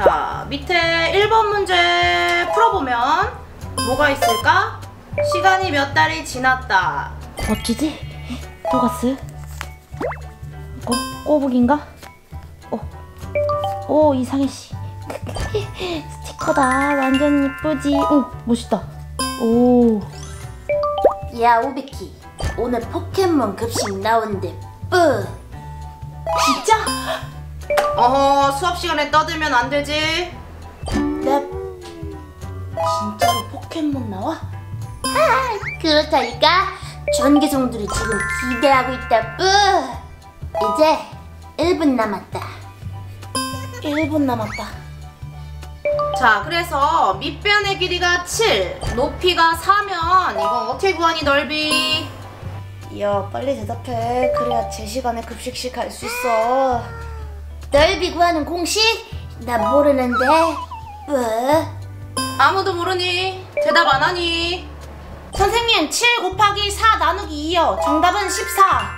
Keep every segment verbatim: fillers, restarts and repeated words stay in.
자, 밑에 일 번 문제 풀어보면 뭐가 있을까? 시간이 몇 달이 지났다. 어찌지? 녹았어요? 어? 꼬북인가? 어? 오, 이상해씨. 스티커다. 완전 이쁘지? 오, 멋있다. 오. 야, 오비키, 오늘 포켓몬 급식 나온대. 뿌. 진짜? 어허, 수업 시간에 떠들면 안 되지. 네. 진짜로 포켓몬 나와? 아, 그렇다니까. 전개성들이 지금 기대하고 있다. 뿌. 이제 일 분 남았다. 일 분 남았다. 자, 그래서 밑변의 길이가 칠, 높이가 사면 이건 어떻게 구하니, 넓이? 이야, 빨리 대답해. 그래야 제 시간에 급식실 갈 수 있어. 넓이 구하는 공식? 나 모르는데. 뿌. 아무도 모르니? 대답 안 하니? 선생님, 칠 곱하기 사 나누기 이요. 정답은 십사.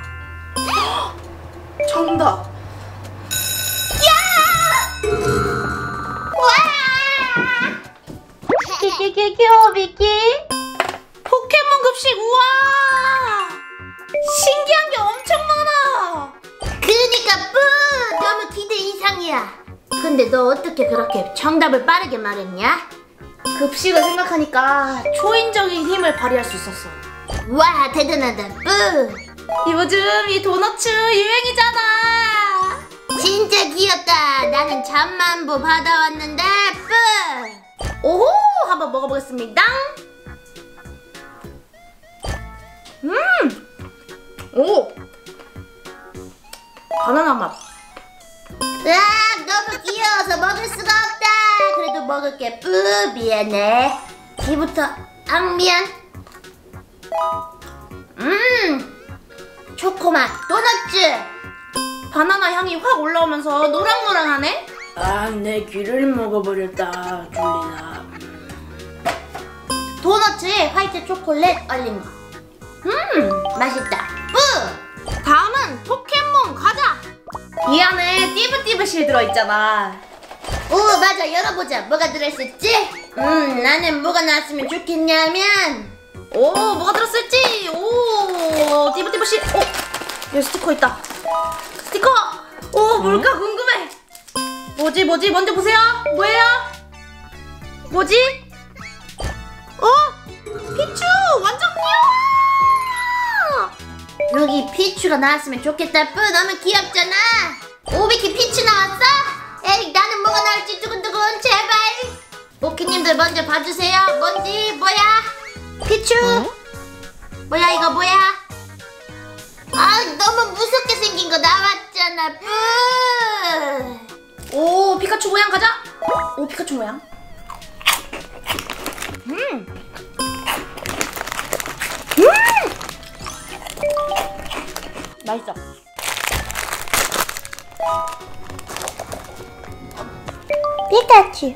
정답. 끼끼끼끼 오비키. 포켓몬 급식, 우와! 신기한 게 엄청 많아! 그니까 뿌. 너무 기대 이상이야. 근데 너 어떻게 그렇게 정답을 빠르게 말했냐? 급식을 생각하니까 초인적인 힘을 발휘할 수 있었어. 와, 대단하다. 뿌. 요즘 이 도너츠 유행이잖아! 진짜 귀엽다. 나는 잠만보 받아왔는데. 뿌. 오호! 한번 먹어보겠습니다. 음! 오! 바나나 맛. 으악, 너무 귀여워서 먹을 수가 없다. 그래도 먹을게. 뿌. 미안해. 뒤부터 앙미안. 음, 초코맛 도넛츠. 바나나 향이 확 올라오면서 노랑노랑하네? 아, 내 귀를 먹어버렸다, 줄리나. 도넛츠에 화이트 초콜릿 얼린 거. 음, 맛있다. 뿌. 다음은 포켓몬 과자! 이 안에 띠부띠부실 들어있잖아. 오, 맞아. 열어보자. 뭐가 들어있을지? 음, 나는 뭐가 나왔으면 좋겠냐면, 오, 뭐가 들었을지? 오, 띠부띠부실. 오, 여기 스티커 있다. 스티커! 오, 뭘까 궁금해. 뭐지, 뭐지? 먼저 보세요. 뭐예요? 뭐지? 어? 피추! 완전 귀여워! 여기 피추가 나왔으면 좋겠다. 뿌. 너무 귀엽잖아. 오비키 피추 나왔어? 에이, 나는 뭐가 나올지 두근두근. 제발. 모키님들 먼저 봐주세요. 뭔지. 뭐야? 피추. 어? 뭐야, 이거 뭐야? 아, 너무 무섭게 생긴 거 나왔잖아. 뿌. 오, 피카츄 모양 가자. 오, 피카츄 모양. 음. 음. 맛있어. 피카츄.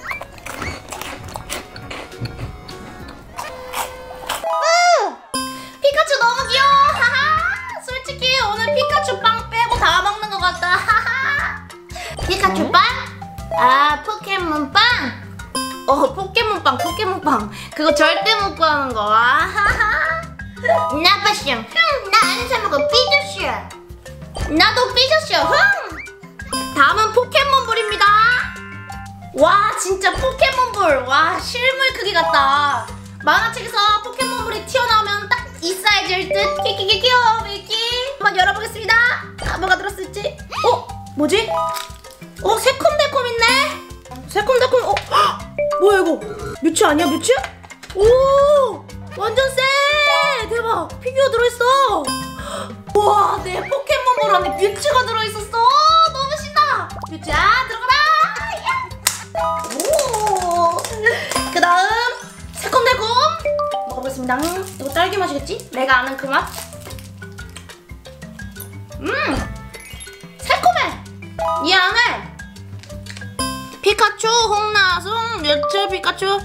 피카츄 너무 귀여워. 하하. 솔직히 오늘 피카츄 빵 빼고 다 먹는 것 같다. 하하. 피카츄 빵? 아, 포켓몬 빵? 어, 포켓몬빵, 포켓몬빵. 그거 절대 못 구하는 거. 아하하. 나빠쇼. 흠, 나 안 사먹어. 삐졌쇼. 나도 삐졌어. 흥. 다음은 포켓몬볼입니다. 와, 진짜 포켓몬볼. 와, 실물 크기 같다. 만화책에서 포켓몬볼이 튀어나오면 딱 이 사이즈일 듯. 키키키 귀여워, 미키. 한번 열어보겠습니다. 아, 뭐가 들었을지. 어? 뭐지? 어, 새콤달콤 있네. 새콤달콤. 어? 헉! 뭐야 이거? 뮤츠 아니야, 뮤츠? 오, 완전 쎄. 대박. 피규어 들어있어. 와, 내 포켓몬볼 안에 뮤츠가 들어있었어. 너무 신나. 뮤츠야, 들어가라. 야. 오. 그 다음 새콤달콤 먹어보겠습니다. 이거 딸기 맛이겠지? 내가 아는 그 맛. 음, 새콤해. 이 안에 피카츄, 홍나숭, 뮤츠, 피카츄,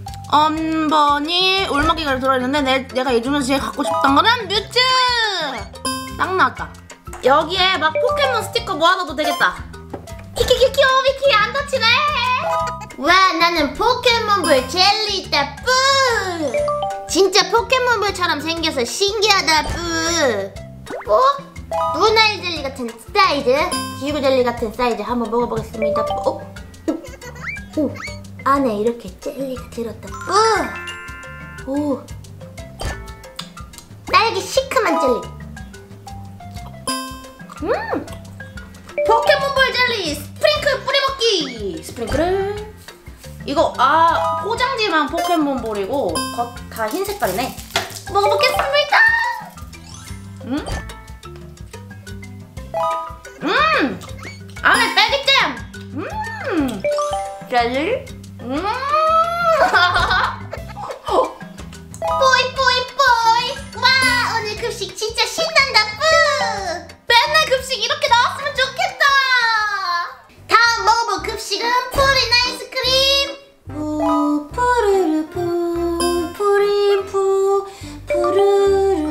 엄버니, 울먹이가 들어있는데 내, 내가 이 중에서 제일 갖고 싶던 거는 뮤츠! 딱 나왔다. 여기에 막 포켓몬 스티커 모아둬도 되겠다. 키키키키! 비키 오비키 안 다치네. 와, 나는 포켓몬볼 젤리 있다 뿌. 진짜 포켓몬볼처럼 생겨서 신기하다 뿌. 어? 문알 젤리 같은 사이즈, 지구 젤리 같은 사이즈 한번 먹어보겠습니다. 뿌. 어? 오, 안에 이렇게 젤리가 들었다 뿌. 오, 딸기 시큼한 젤리. 음, 포켓몬볼 젤리 스프링클 뿌려먹기. 스프링클을 이거 아 포장지만 포켓몬볼이고 겉 다 흰 색깔이네. 먹어보겠습니다. 음, 음, 안에 딸기잼. 음, 젤리. 음. 뽀이 뽀이 뽀이. 와, 오늘 급식 진짜 신난다 뿌. 맨날 급식 이렇게 나왔으면 좋겠다. 다음 먹어볼 급식은 푸린 아이스크림. 푸 푸르르 푸 푸린 푸 푸르르.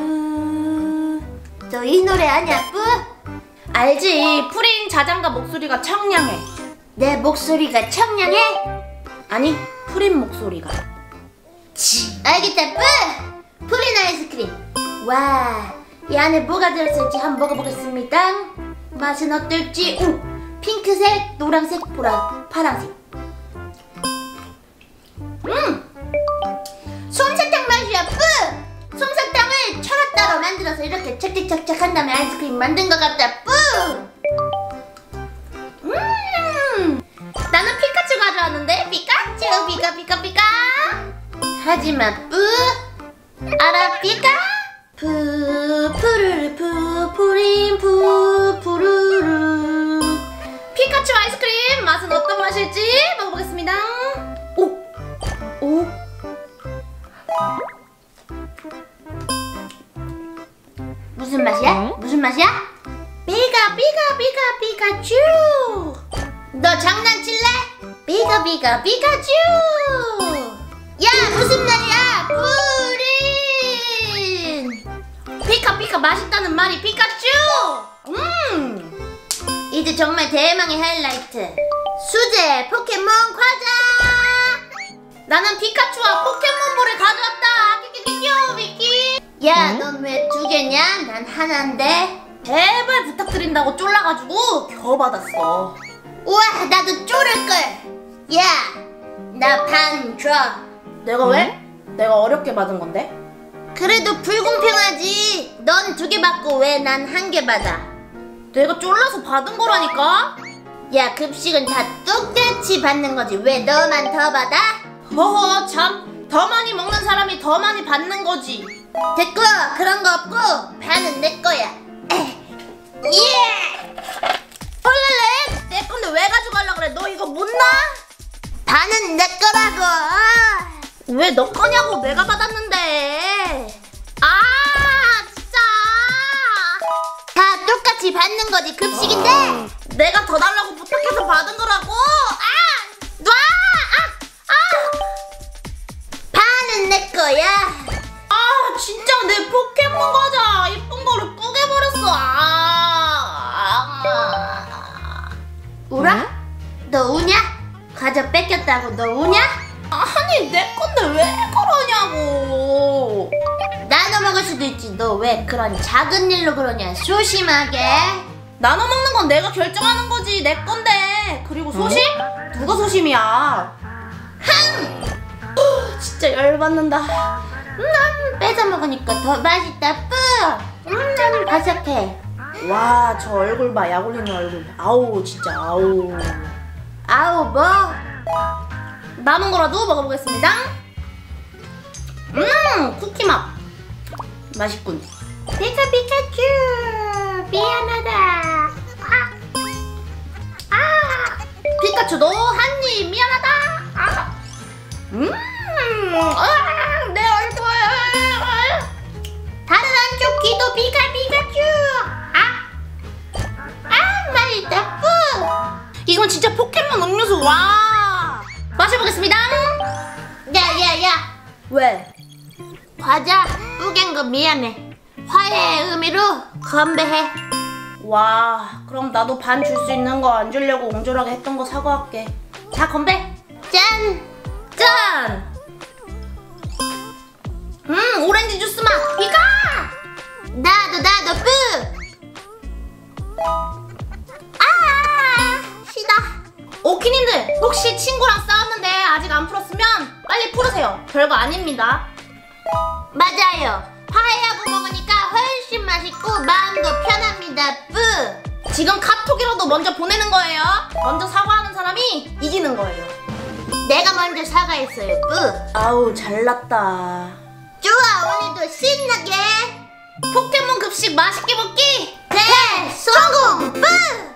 너 이 노래 아냐 뿌? 알지. 프린 자장가 목소리가 청량해. 내 목소리가 청량해? 아니 프린 목소리가. 치, 알겠다 뿌. 푸린 아이스크림. 와, 이 안에 뭐가 들었을지 한번 먹어보겠습니다. 맛은 어떨지. 오, 핑크색, 노란색, 보라, 파란색. 음, 솜사탕 맛이야 뿌. 솜사탕을 철을 따로 만들어서 이렇게 착착착착 한 다음에 아이스크림 만든 것 같다 뿌. 음, 나는 피카츄 가져왔는데. 피카츄 피카 피카 피카. 하지마 뿌. 알아 삐까? 푸 푸르르 푸 푸린 푸 푸르르. 피카츄 아이스크림 맛은 어떤 맛일지 먹어보겠습니다. 오, 오. 무슨 맛이야? 무슨 맛이야? 비가 비가 비가 피카츄. 너 장난칠래? 비가 비가 피카츄. 야, 무슨 말이야? 푸린. 피카 피카 맛있다는 말이 피카츄. 음, 이제 정말 대망의 하이라이트. 수제 포켓몬 과자. 나는 피카츄와 포켓몬볼을 가져왔다. 끼끼끼끼 비키. 야, 넌 왜 두 개냐? 난 하나인데. 제발 부탁드린다고 쫄라가지고 겨우 받았어. 우와, 나도 쫄을걸. 야, 나 반 줘. 내가 왜? 내가 어렵게 받은 건데? 그래도 불공평하지. 넌 두 개 받고 왜 난 한 개 받아? 내가 쫄라서 받은 거라니까? 야, 급식은 다 똑같이 받는 거지. 왜 너만 더 받아? 허허 참, 더 많이 먹는 사람이 더 많이 받는 거지. 됐고, 그런 거 없고 반은 내 거야. 예! 헐랄래? 내 건데 왜 가져가려고 그래? 너 이거 못 나? 반은 내 거라고. 왜 너 거냐고. 내가 받았는데. 아 진짜. 다 똑같이 받는 거지. 급식인데. 어. 내가 더 달라고 부탁해서 받은 거라고. 아! 놔! 아! 아! 반은 내 거야. 아 진짜 내 포켓몬 과자 이쁜 거를 뿌개버렸어. 아, 아. 울어? 너 우냐? 과자 뺏겼다고 너 우냐? 아니 내 건데 왜 그러냐고. 나눠 먹을 수도 있지. 너 왜 그런 작은 일로 그러냐? 조심하게. 나눠 먹는 건 내가 결정하는 거지. 내 건데. 그리고 소심? 누가 소심이야? 흥! 진짜 열받는다. 음, 뺏어 먹으니까 더 맛있다 뿌. 음, 나는 바삭해. 와, 저 얼굴 봐. 약 올리는 얼굴. 아우 진짜 아우. 아우 뭐? 남은 거라도 먹어보겠습니다. 음, 쿠키 맛. 맛있군. 피카 피카츄 미안하다. 아, 아. 피카츄 너 한 입 미안하다. 아. 음, 아, 내 얼굴. 다른 한쪽 귀도 피카 피카츄. 아, 아 맛있다 뿌. 이건 진짜 포켓몬 음료수. 와. 마셔보겠습니다. 야야야. 왜? 과자 뿌갠 거 미안해. 화해의 의미로 건배해. 와, 그럼 나도 반 줄 수 있는 거 안 주려고 옹졸하게 했던 거 사과할게. 자, 건배. 짠! 짠. 음, 오렌지 주스 맛. 이거. 나도 나도 뿌! 아! 시다. 오키님들 혹시 친구랑 싸웠는데 아직 안 풀었으면 빨리 풀으세요. 별거 아닙니다. 맞아요. 화해하고 먹으니까 훨씬 맛있고 마음도 편합니다. 뿌! 지금 카톡이라도 먼저 보내는 거예요. 먼저 사과하는 사람이 이기는 거예요. 내가 먼저 사과했어요. 뿌! 아우, 잘났다. 좋아, 오늘도 신나게 포켓몬 급식 맛있게 먹기 대성공! 뿌!